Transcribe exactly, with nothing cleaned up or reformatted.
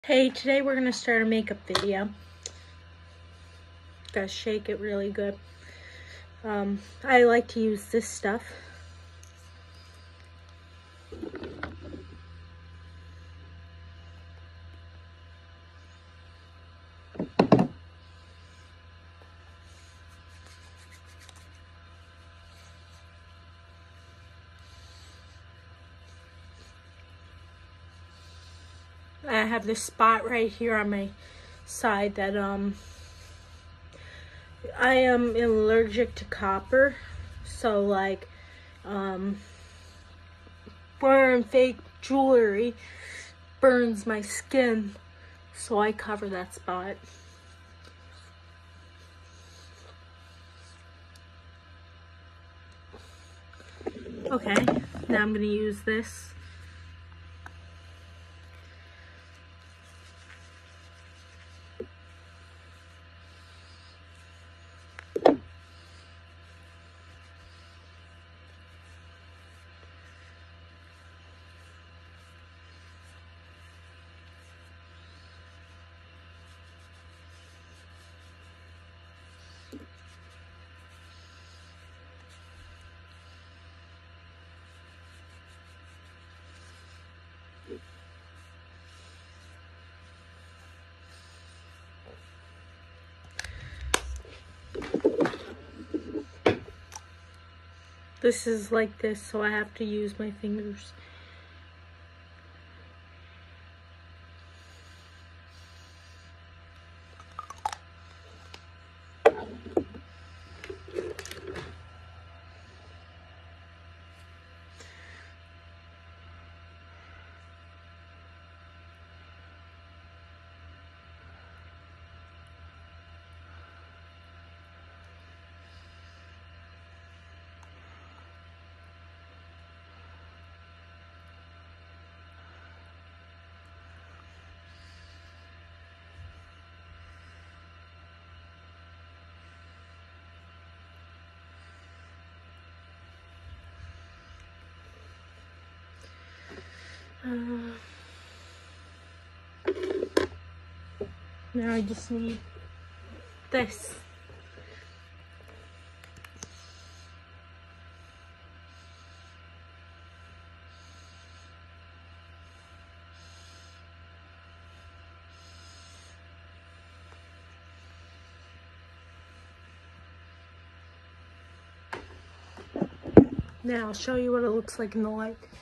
Hey, today we're gonna start a makeup video. Gotta shake it really good. Um, I like to use this stuff. I have this spot right here on my side that um I am allergic to copper, so like um wearing fake jewelry burns my skin, so I cover that spot. Okay, now I'm gonna use this. This is like this, so I have to use my fingers. Uh, now I just need this. Now I'll show you what it looks like in the light.